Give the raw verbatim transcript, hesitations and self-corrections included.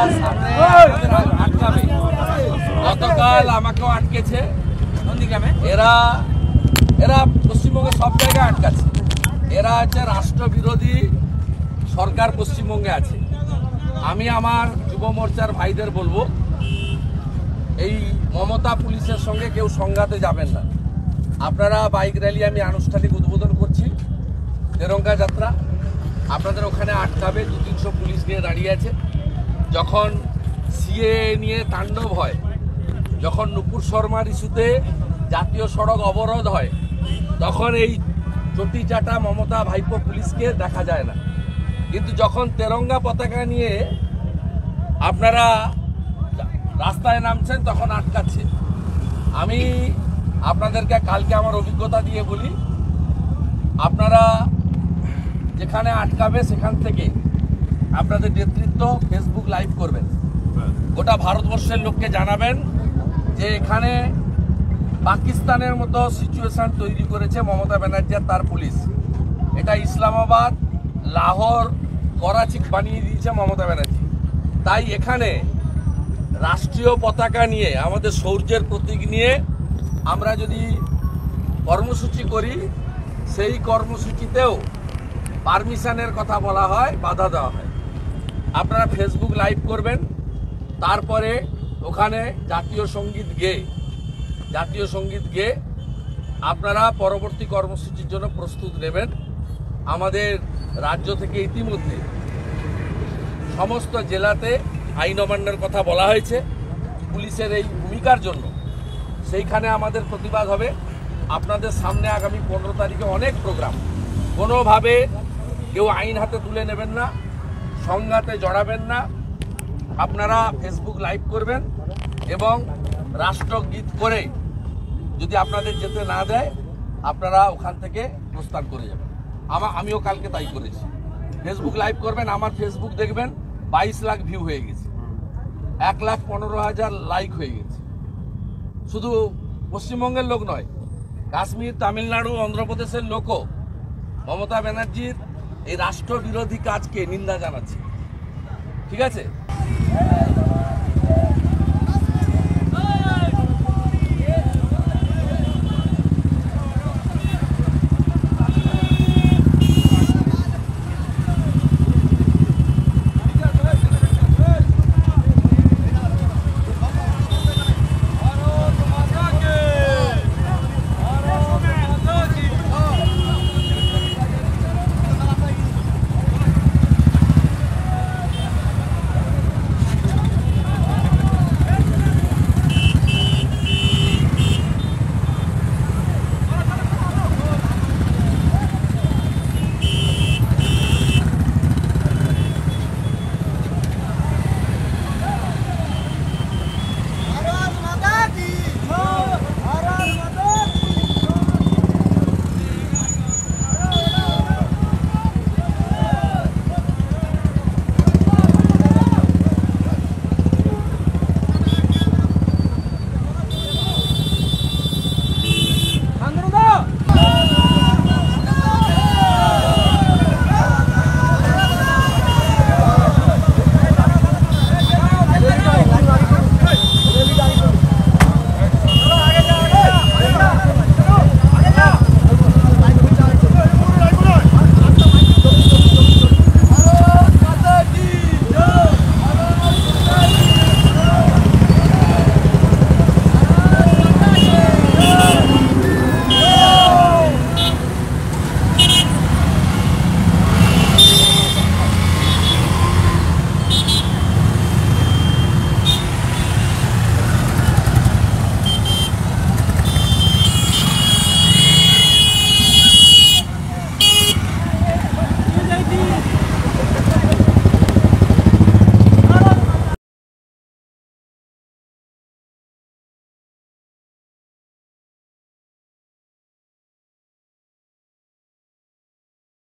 আটকাবে। গতকাল আমাকেও আটকেছে। এরা এরা পশ্চিমবঙ্গে সব জায়গায় আটকাচ্ছে। এরা হচ্ছে রাষ্ট্রবিরোধী সরকার পশ্চিমবঙ্গে আছে। আমি আমার যুব মোর্চার ভাইদের বলবো, এই মমতা পুলিশের সঙ্গে কেউ সংঘাতে যাবেন না। আপনারা বাইক র্যালি আমি আনুষ্ঠানিক উদ্বোধন করছি, তেরঙ্গা যাত্রা। আপনাদের ওখানে আটকাবে, দু তিনশো পুলিশ নিয়ে দাঁড়িয়ে আছে। যখন সিএ নিয়ে তাণ্ডব হয়, যখন নুপুর শর্মার ইস্যুতে জাতীয় সড়ক অবরোধ হয়, তখন এই চটি চাটা মমতা ভাইপো পুলিশকে দেখা যায় না। কিন্তু যখন তেরঙ্গা পতাকা নিয়ে আপনারা রাস্তায় নামছেন, তখন আটকাচ্ছে। আমি আপনাদেরকে কালকে আমার অভিজ্ঞতা দিয়ে বলি, আপনারা যেখানে আটকাবে সেখান থেকে আপনাদের নেতৃত্ব ফেসবুক লাইভ করবেন, গোটা ভারতবর্ষের লোককে জানাবেন যে এখানে পাকিস্তানের মতো সিচুয়েশন তৈরি করেছে মমতা ব্যানার্জি আর তার পুলিশ। এটা ইসলামাবাদ, লাহোর, করাচি বানিয়ে দিয়েছে মমতা ব্যানার্জি। তাই এখানে রাষ্ট্রীয় পতাকা নিয়ে, আমাদের শৌর্যের প্রতীক নিয়ে আমরা যদি কর্মসূচি করি, সেই কর্মসূচিতেও পারমিশনের কথা বলা হয়, বাধা দেওয়া হয়। আপনারা ফেসবুক লাইভ করবেন, তারপরে ওখানে জাতীয় সঙ্গীত গেয়ে জাতীয় সঙ্গীত গেয়ে আপনারা পরবর্তী কর্মসূচির জন্য প্রস্তুত নেবেন। আমাদের রাজ্য থেকে ইতিমধ্যে সমস্ত জেলাতে আইন অমান্যের কথা বলা হয়েছে পুলিশের এই ভূমিকার জন্য। সেইখানে আমাদের প্রতিবাদ হবে। আপনাদের সামনে আগামী পনেরো তারিখে অনেক প্রোগ্রাম। কোনোভাবে কেউ আইন হাতে তুলে নেবেন না, সংঘাতে জড়াবেন না। আপনারা ফেসবুক লাইভ করবেন এবং রাষ্ট্রগীত করে যদি আপনাদের যেতে না দেয়, আপনারা ওখান থেকে প্রস্থান করে যাবেন। আমা আমিও কালকে তাই করেছি। ফেসবুক লাইভ করবেন, আমার ফেসবুক দেখবেন বাইশ লাখ ভিউ হয়ে গেছে, এক লাখ পনেরো হাজার লাইক হয়ে গেছে। শুধু পশ্চিমবঙ্গের লোক নয়, কাশ্মীর, তামিলনাড়ু, অন্ধ্রপ্রদেশের লোকও মমতা ব্যানার্জির এই রাষ্ট্রবিরোধী কাজকে নিন্দা জানাচ্ছে। ঠিক আছে।